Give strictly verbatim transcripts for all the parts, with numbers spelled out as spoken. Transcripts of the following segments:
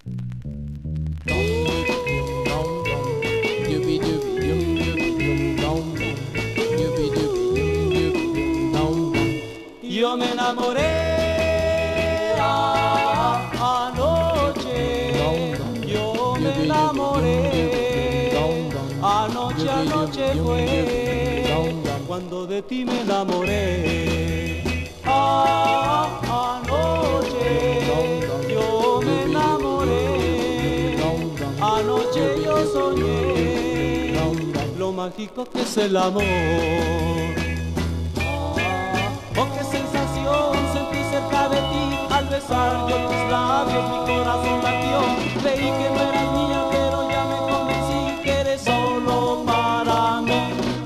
Yo me enamoré anoche, yo me enamoré, anoche, anoche fue, cuando de ti me enamoré. Ah, anoche, yo me enamoré, anoche yo soñé, lo mágico que es el amor. Oh, qué sensación sentí cerca de ti, al besar yo tus labios mi corazón latió. Creí que no eras mía, pero ya me convencí que eres solo para mí.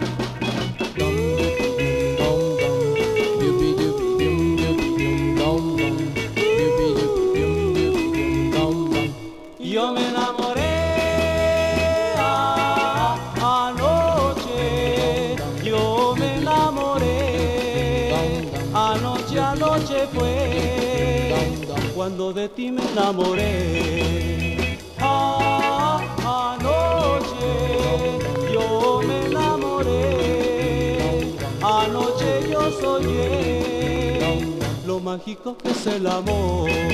Yo me enamoré anoche, yo me enamoré, anoche, anoche fue, cuando de ti me enamoré. Ah, anoche, yo me enamoré, anoche yo soñé, lo mágico que es el amor.